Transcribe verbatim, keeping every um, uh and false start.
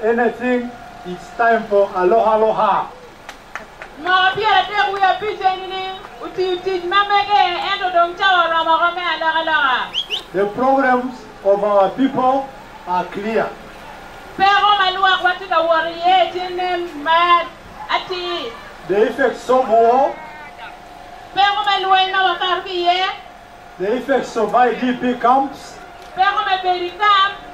anything, it's time for aloha aloha. The programs of our people are clear. The effects of war, the effects of I D P camps,